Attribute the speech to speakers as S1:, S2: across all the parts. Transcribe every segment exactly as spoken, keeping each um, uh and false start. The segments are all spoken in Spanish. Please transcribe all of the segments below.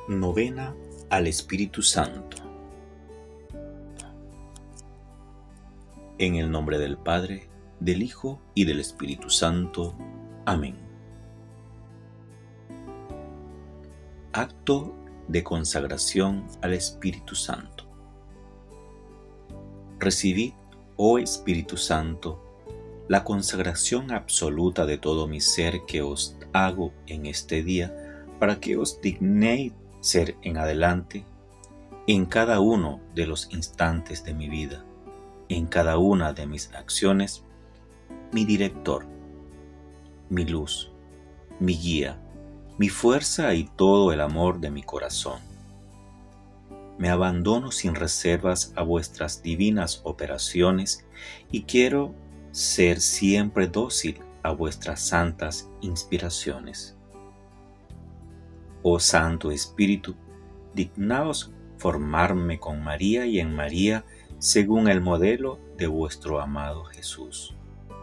S1: Novena al Espíritu Santo. En el nombre del Padre, del Hijo y del Espíritu Santo. Amén. Acto de consagración al Espíritu Santo. Recibid, oh Espíritu Santo, la consagración absoluta de todo mi ser que os hago en este día, para que os dignéis ser en adelante, en cada uno de los instantes de mi vida, en cada una de mis acciones, mi director, mi luz, mi guía, mi fuerza y todo el amor de mi corazón. Me abandono sin reservas a vuestras divinas operaciones y quiero ser siempre dócil a vuestras santas inspiraciones. Oh Santo Espíritu, dignaos formarme con María y en María según el modelo de vuestro amado Jesús.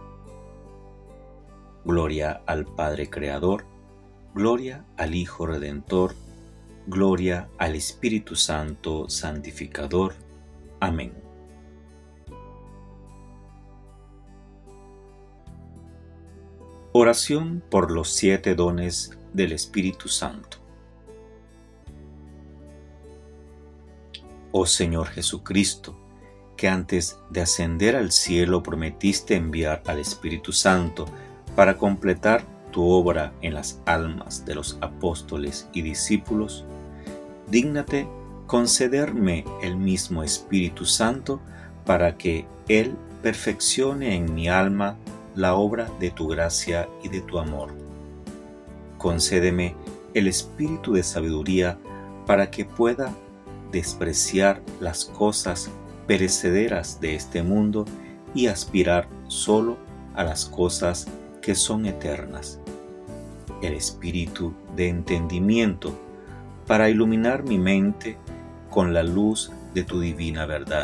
S1: Gloria al Padre Creador, gloria al Hijo Redentor, gloria al Espíritu Santo Santificador. Amén. Oración por los siete dones del Espíritu Santo. Oh Señor Jesucristo, que antes de ascender al cielo prometiste enviar al Espíritu Santo para completar tu obra en las almas de los apóstoles y discípulos, dígnate concederme el mismo Espíritu Santo para que Él perfeccione en mi alma la obra de tu gracia y de tu amor. Concédeme el espíritu de sabiduría para que pueda despreciar las cosas perecederas de este mundo y aspirar solo a las cosas que son eternas. El espíritu de entendimiento para iluminar mi mente con la luz de tu divina verdad.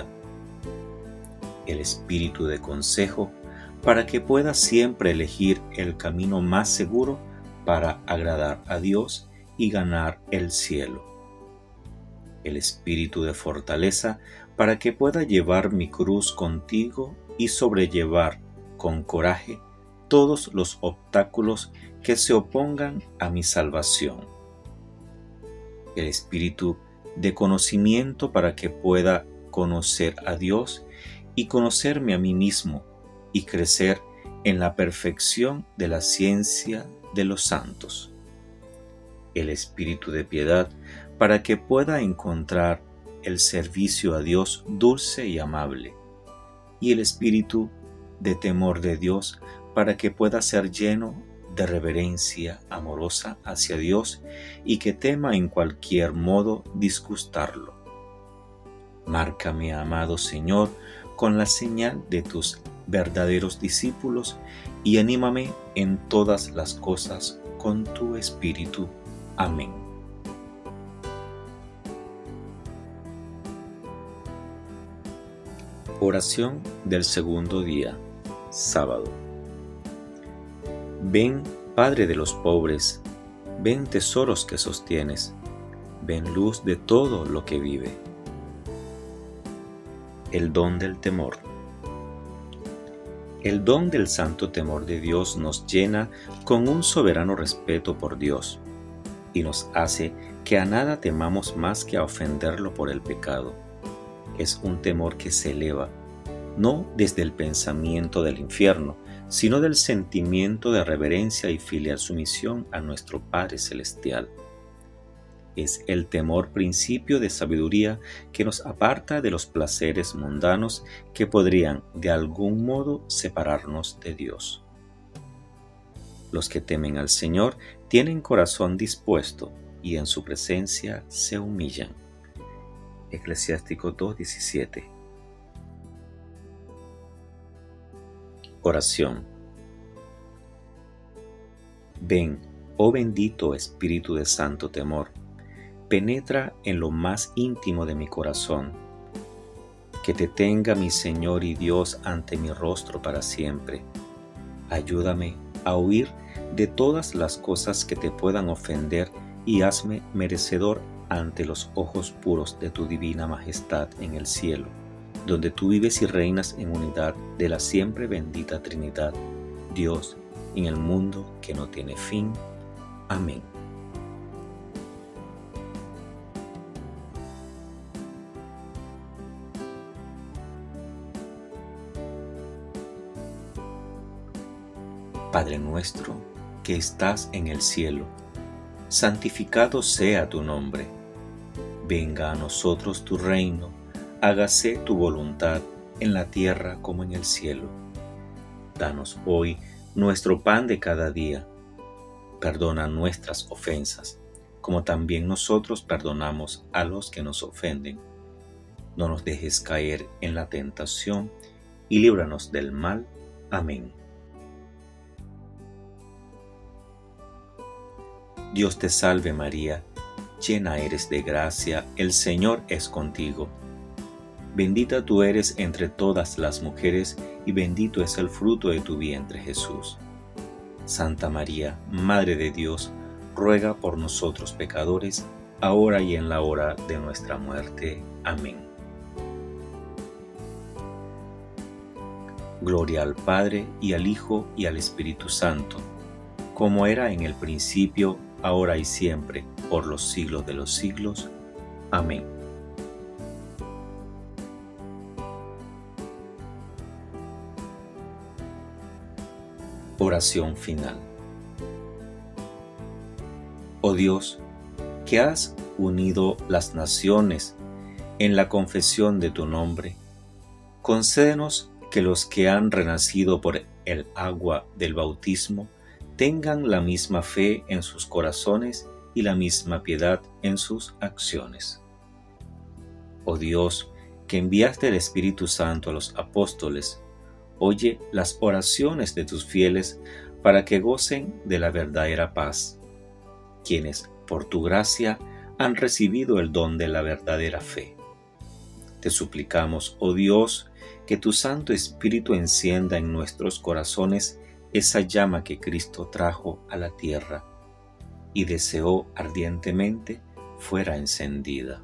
S1: El espíritu de consejo para que pueda siempre elegir el camino más seguro para agradar a Dios y ganar el cielo. El espíritu de fortaleza para que pueda llevar mi cruz contigo y sobrellevar con coraje todos los obstáculos que se opongan a mi salvación. El espíritu de conocimiento para que pueda conocer a Dios y conocerme a mí mismo y crecer en la perfección de la ciencia de los santos. El espíritu de piedad para que pueda encontrar el servicio a Dios dulce y amable, y el espíritu de temor de Dios para que pueda ser lleno de reverencia amorosa hacia Dios y que tema en cualquier modo disgustarlo. Márcame, amado Señor, con la señal de tus verdaderos discípulos y anímame en todas las cosas con tu Espíritu. Amén. Oración del segundo día, sábado. Ven, Padre de los pobres, ven tesoros que sostienes, ven luz de todo lo que vive. El don del temor. El don del santo temor de Dios nos llena con un soberano respeto por Dios y nos hace que a nada temamos más que a ofenderlo por el pecado. Es un temor que se eleva, no desde el pensamiento del infierno, sino del sentimiento de reverencia y filial sumisión a nuestro Padre Celestial. Es el temor principio de sabiduría que nos aparta de los placeres mundanos que podrían de algún modo separarnos de Dios. Los que temen al Señor tienen corazón dispuesto y en su presencia se humillan. Eclesiástico dos diecisiete. Oración. Ven, oh bendito Espíritu de santo temor, penetra en lo más íntimo de mi corazón. Que te tenga mi Señor y Dios ante mi rostro para siempre. Ayúdame a huir de todas las cosas que te puedan ofender y hazme merecedor ante los ojos puros de tu divina majestad en el cielo, donde tú vives y reinas en unidad de la siempre bendita Trinidad, Dios, en el mundo que no tiene fin. Amén. Padre nuestro, que estás en el cielo, santificado sea tu nombre. Venga a nosotros tu reino, hágase tu voluntad en la tierra como en el cielo. Danos hoy nuestro pan de cada día. Perdona nuestras ofensas, como también nosotros perdonamos a los que nos ofenden. No nos dejes caer en la tentación, y líbranos del mal. Amén. Dios te salve María, llena eres de gracia, el Señor es contigo. Bendita tú eres entre todas las mujeres, y bendito es el fruto de tu vientre Jesús. Santa María, Madre de Dios, ruega por nosotros pecadores, ahora y en la hora de nuestra muerte. Amén. Gloria al Padre, y al Hijo, y al Espíritu Santo, como era en el principio, ahora y siempre, por los siglos de los siglos. Amén. Oración final. Oh Dios, que has unido las naciones en la confesión de tu nombre, concédenos que los que han renacido por el agua del bautismo tengan la misma fe en sus corazones y la misma piedad en sus acciones. Oh Dios, que enviaste el Espíritu Santo a los apóstoles, oye las oraciones de tus fieles para que gocen de la verdadera paz, quienes, por tu gracia, han recibido el don de la verdadera fe. Te suplicamos, oh Dios, que tu Santo Espíritu encienda en nuestros corazones esa llama que Cristo trajo a la tierra y deseó ardientemente fuera encendida.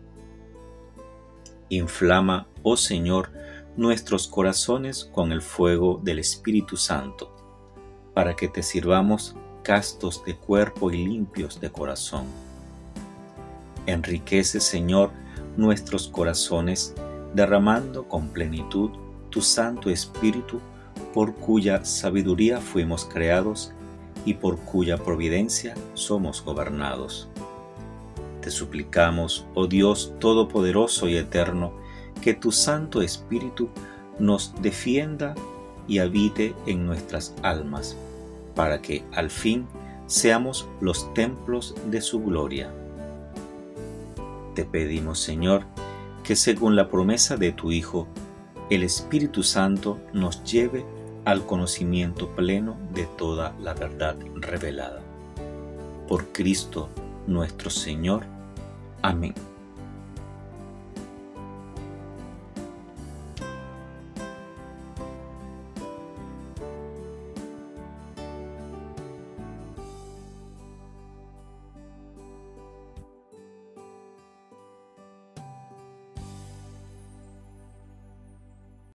S1: Inflama, oh Señor, nuestros corazones con el fuego del Espíritu Santo, para que te sirvamos castos de cuerpo y limpios de corazón. Enriquece, Señor, nuestros corazones, derramando con plenitud tu Santo Espíritu, por cuya sabiduría fuimos creados y por cuya providencia somos gobernados. Te suplicamos, oh Dios Todopoderoso y Eterno, que tu Santo Espíritu nos defienda y habite en nuestras almas, para que al fin seamos los templos de su gloria. Te pedimos, Señor, que según la promesa de tu Hijo, el Espíritu Santo nos lleve al conocimiento pleno de toda la verdad revelada. Por Cristo nuestro Señor. Amén.